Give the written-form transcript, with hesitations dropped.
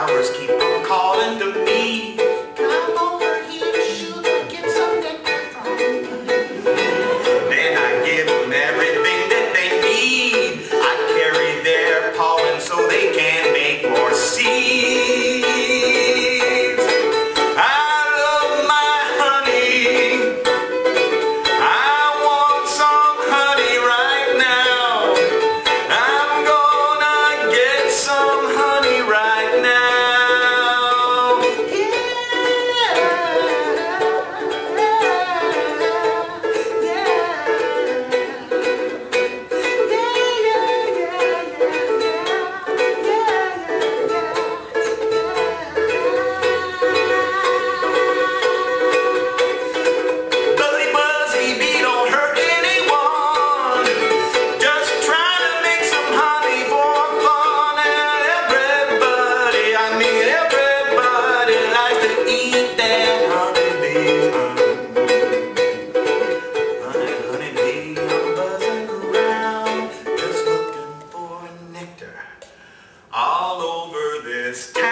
flowers keep on calling to me. Come over here, sugar, get some nectar from me. Then I give them everything that they need. I carry their pollen so they can make more seeds. I love my honey. I want some honey right now. I'm gonna get some honey right now. Buzzy, buzzy bee don't hurt anyone. Just trying to make some honey for fun. And everybody, I mean everybody, likes to eat that honeybee. Honey, honeybee, I'm buzzing around, just looking for nectar all over this town.